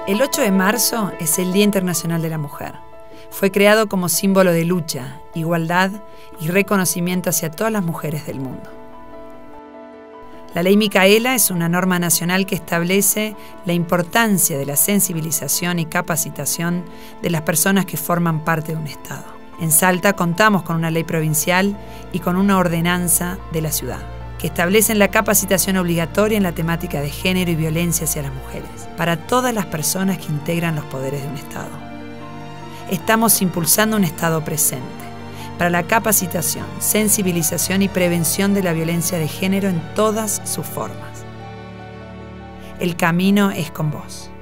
El 8 de marzo es el Día Internacional de la Mujer. Fue creado como símbolo de lucha, igualdad y reconocimiento hacia todas las mujeres del mundo. La Ley Micaela es una norma nacional que establece la importancia de la sensibilización y capacitación de las personas que forman parte de un Estado. En Salta contamos con una ley provincial y con una ordenanza de la ciudad, que establecen la capacitación obligatoria en la temática de género y violencia hacia las mujeres, para todas las personas que integran los poderes de un Estado. Estamos impulsando un Estado presente, para la capacitación, sensibilización y prevención de la violencia de género en todas sus formas. El camino es con vos.